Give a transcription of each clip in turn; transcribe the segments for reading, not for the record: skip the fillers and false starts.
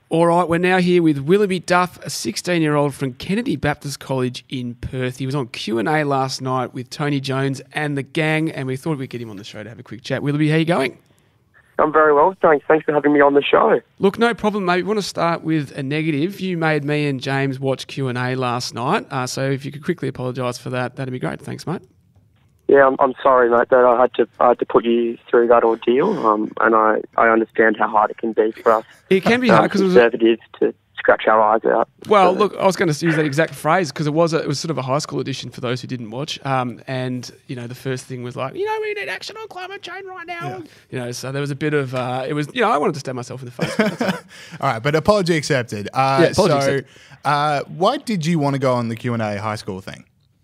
All right, we're now here with Willoughby Duff, a 16-year-old from Kennedy Baptist College in Perth. He was on Q&A last night with Tony Jones and the gang, and we thought we'd get him on the show to have a quick chat. Willoughby, how you going? I'm very well, thanks. Thanks for having me on the show. Look, no problem, mate. We want to start with a negative. You made me and James watch Q&A last night, so if you could quickly apologise for that, that'd be great. Thanks, mate. Yeah, I'm sorry, mate, that I had to put you through that ordeal, and I understand how hard it can be for us. It can be hard because conservatives to scratch our eyes out. Well, look, I was going to use that exact phrase because it was sort of a high school edition for those who didn't watch. And you know, the first thing was like, we need action on climate change right now. Yeah. So there was a bit of I wanted to stab myself in the face. All right, but apology accepted. Accepted. Why did you want to go on the Q&A high school thing?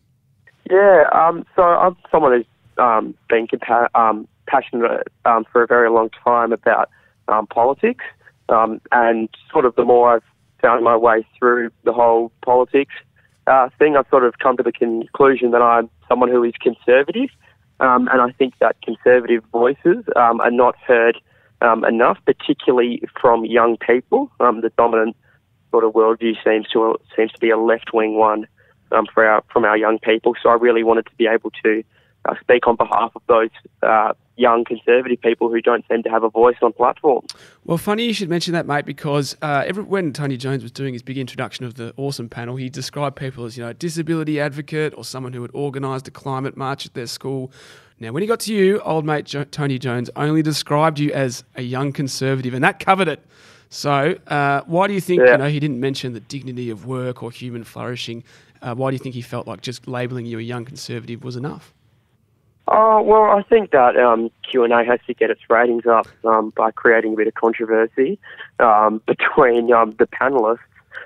Yeah, so I'm someone who's been passionate for a very long time about politics, and sort of the more I've found my way through the whole politics thing, I've sort of come to the conclusion that I'm someone who is conservative, and I think that conservative voices are not heard enough, particularly from young people. The dominant sort of worldview seems to be a left-wing one. From our young people. So I really wanted to be able to speak on behalf of those young conservative people who don't seem to have a voice on platforms. Well, funny you should mention that, mate, because when Tony Jones was doing his big introduction of the awesome panel, he described people as, a disability advocate or someone who had organised a climate march at their school. Now, when he got to you, old mate Tony Jones only described you as a young conservative, and that covered it. So why do you think he didn't mention the dignity of work or human flourishing? Why do you think he felt like just labelling you a young conservative was enough? Well, I think that Q&A has to get its ratings up by creating a bit of controversy between the panellists.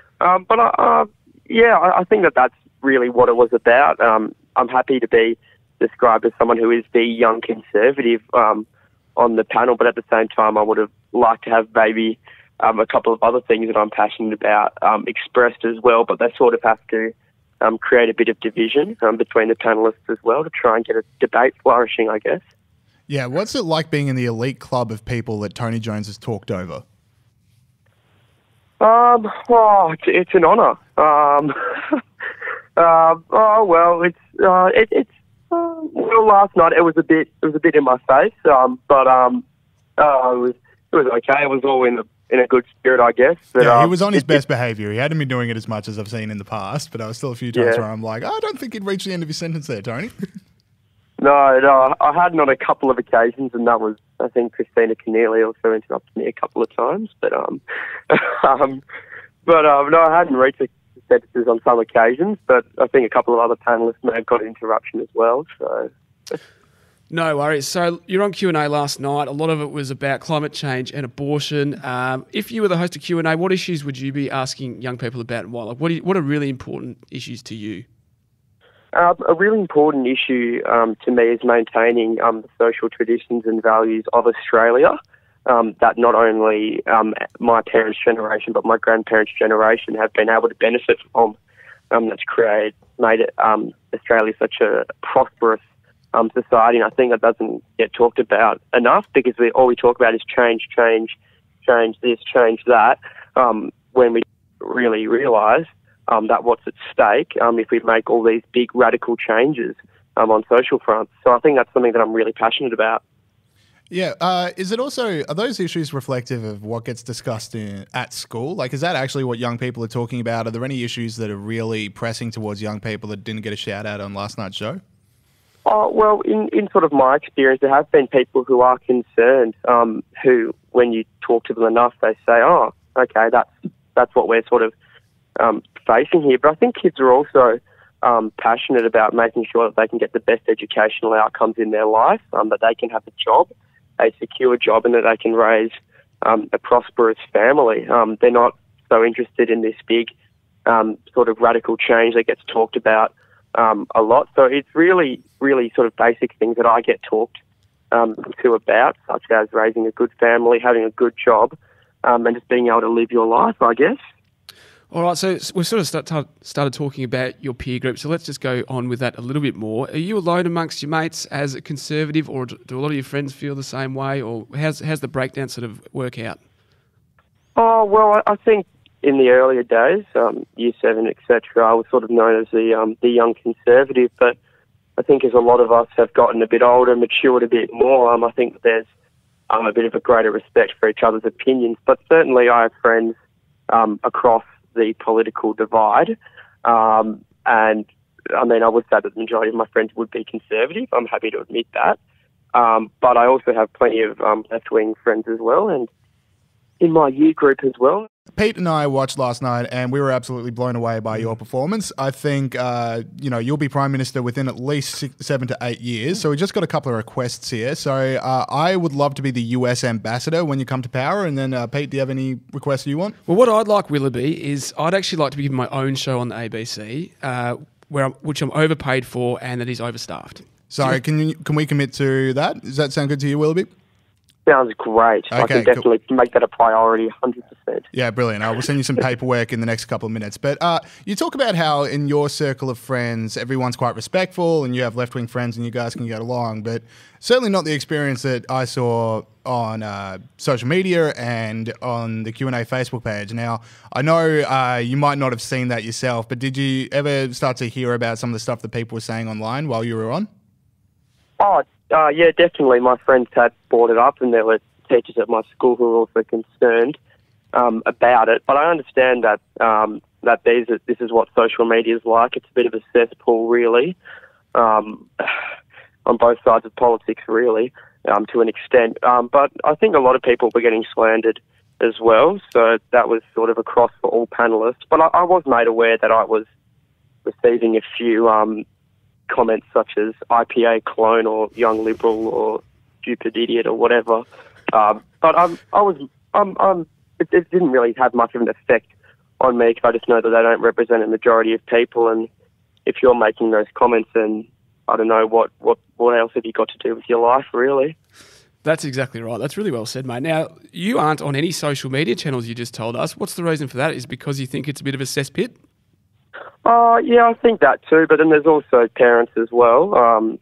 I think that that's really what it was about. I'm happy to be described as someone who is the young conservative on the panel, but at the same time I would have liked to have maybe a couple of other things that I'm passionate about expressed as well, but they sort of have to create a bit of division between the panellists as well to try and get a debate flourishing, I guess. Yeah, what's it like being in the elite club of people that Tony Jones has talked over? It's an honour. Last night it was a bit in my face, but it was okay. It was all in a good spirit, I guess. But, he was on his best behaviour. He hadn't been doing it as much as I've seen in the past, but I was still a few times where I'm like, I don't think he'd reached the end of his sentence there, Tony. No, I hadn't on a couple of occasions, and that was, I think, Christina Keneally also interrupted me a couple of times, but no, I hadn't reached the sentences on some occasions, but I think a couple of other panellists may have got an interruption as well, so... No worries. So you're on Q&A last night. A lot of it was about climate change and abortion. If you were the host of Q&A, what issues would you be asking young people about and why? Like, what are really important issues to you? A really important issue to me is maintaining the social traditions and values of Australia that not only my parents' generation but my grandparents' generation have been able to benefit from. That's made it Australia such a prosperous society, and I think that doesn't get talked about enough because all we talk about is change this, change that, when we really realise that what's at stake if we make all these big radical changes on social fronts. So I think that's something that I'm really passionate about. Yeah, are those issues reflective of what gets discussed at school? Like, is that actually what young people are talking about? Are there any issues that are really pressing towards young people that didn't get a shout out on last night's show? Well, in sort of my experience, there have been people who are concerned, who, when you talk to them enough, they say, "Oh, okay, that's what we're sort of facing here." But I think kids are also passionate about making sure that they can get the best educational outcomes in their life, that they can have a job, a secure job, and that they can raise a prosperous family. They're not so interested in this big sort of radical change that gets talked about a lot. So it's really, really sort of basic things that I get talked to about, such as raising a good family, having a good job, and just being able to live your life, I guess. All right, so we've sort of started talking about your peer group, so let's just go on with that a little bit more. Are you alone amongst your mates as a conservative, or do a lot of your friends feel the same way, or how's the breakdown sort of work out? Oh, well, I think in the earlier days, year 7, etc., I was sort of known as the young conservative, but I think as a lot of us have gotten a bit older, matured a bit more, I think there's a bit of a greater respect for each other's opinions. But certainly I have friends across the political divide, and I mean, I would say that the majority of my friends would be conservative. I'm happy to admit that. But I also have plenty of left-wing friends as well, and in my year group as well. Pete and I watched last night, and we were absolutely blown away by your performance. I think, you'll be Prime Minister within at least 7 to 8 years. So we just got a couple of requests here. So I would love to be the US ambassador when you come to power. And then, Pete, do you have any requests you want? Well, what I'd like, Willoughby, is I'd actually like to be given my own show on the ABC, which I'm overpaid for and that is overstaffed. Sorry, can we commit to that? Does that sound good to you, Willoughby? Sounds great. Okay, I can definitely make that a priority, 100%. Yeah, brilliant. I will send you some paperwork in the next couple of minutes. But you talk about how in your circle of friends, everyone's quite respectful and you have left-wing friends and you guys can get along, but certainly not the experience that I saw on social media and on the Q&A Facebook page. Now, I know you might not have seen that yourself, but did you ever start to hear about some of the stuff that people were saying online while you were on? Oh, yeah, definitely. My friends had brought it up, and there were teachers at my school who were also concerned about it. But I understand that this is what social media is like. It's a bit of a cesspool, really, on both sides of politics, really, to an extent. But I think a lot of people were getting slandered as well, so that was sort of across for all panellists. But I was made aware that I was receiving a few comments such as IPA clone or young liberal or stupid idiot or whatever. But it didn't really have much of an effect on me because I just know that they don't represent a majority of people. And if you're making those comments, then I don't know what else have you got to do with your life, really. That's exactly right. That's really well said, mate. Now, you aren't on any social media channels, you just told us. What's the reason for that? Is it because you think it's a bit of a cesspit? Yeah, I think that too, but then there's also parents as well. And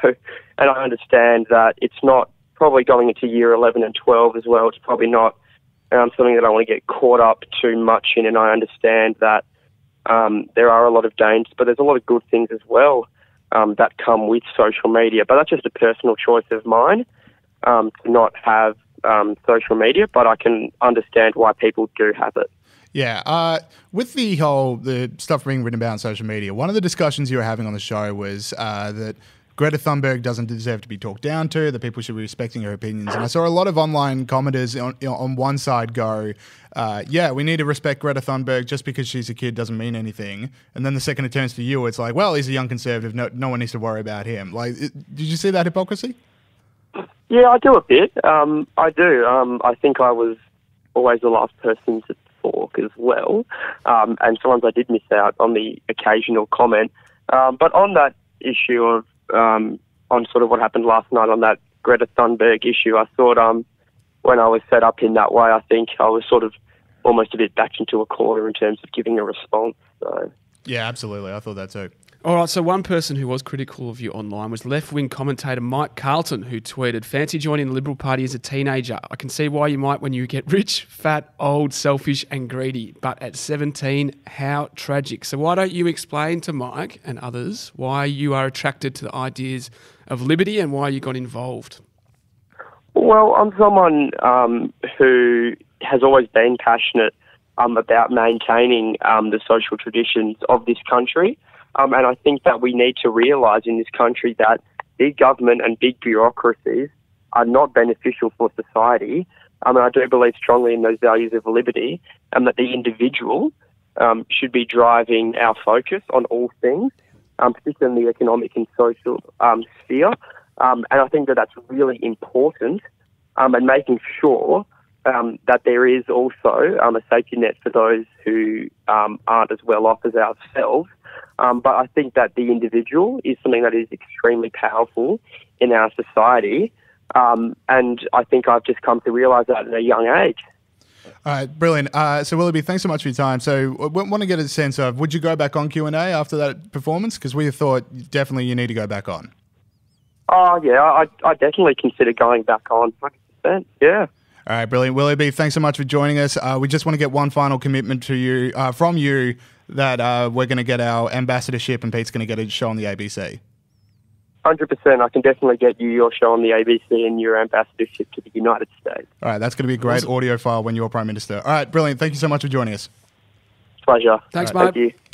I understand that it's not probably going into year 11 and 12 as well. It's probably not something that I want to get caught up too much in, and I understand that there are a lot of dangers, but there's a lot of good things as well that come with social media. But that's just a personal choice of mine to not have social media, but I can understand why people do have it. Yeah, with the stuff being written about on social media, one of the discussions you were having on the show was that Greta Thunberg doesn't deserve to be talked down to, that people should be respecting her opinions. And I saw a lot of online commenters on one side go, we need to respect Greta Thunberg, just because she's a kid doesn't mean anything. And then the second it turns to you, it's like, well, he's a young conservative, no one needs to worry about him. Like, did you see that hypocrisy? Yeah, I do a bit. I do. I think I was always the last person to talk as well, and sometimes I did miss out on the occasional comment. But on that issue of on sort of what happened last night on that Greta Thunberg issue, I thought when I was set up in that way, I think I was sort of almost a bit backed into a corner in terms of giving a response. So yeah, absolutely. I thought that too. All right, so one person who was critical of you online was left-wing commentator Mike Carlton, who tweeted, "Fancy joining the Liberal Party as a teenager. I can see why you might when you get rich, fat, old, selfish and greedy. But at 17, how tragic." So why don't you explain to Mike and others why you are attracted to the ideas of liberty and why you got involved? Well, I'm someone who has always been passionate about maintaining the social traditions of this country. And I think that we need to realise in this country that big government and big bureaucracies are not beneficial for society. And I do believe strongly in those values of liberty, and that the individual should be driving our focus on all things, particularly in the economic and social sphere. And I think that that's really important, and making sure that there is also a safety net for those who aren't as well off as ourselves. But I think that the individual is something that is extremely powerful in our society. And I think I've just come to realise that at a young age. All right, brilliant. So Willoughby, thanks so much for your time. So I want to get a sense of, would you go back on Q&A after that performance? Because we thought definitely you need to go back on. Oh, yeah, I definitely consider going back on, 100%, yeah. All right, brilliant. Willoughby, thanks so much for joining us. We just want to get one final commitment to you from you that we're going to get our ambassadorship and Pete's going to get a show on the ABC. 100%. I can definitely get you your show on the ABC and your ambassadorship to the United States. All right, that's going to be a great audio file when you're Prime Minister. All right, brilliant. Thank you so much for joining us. Pleasure. Thanks, Thank mate. you.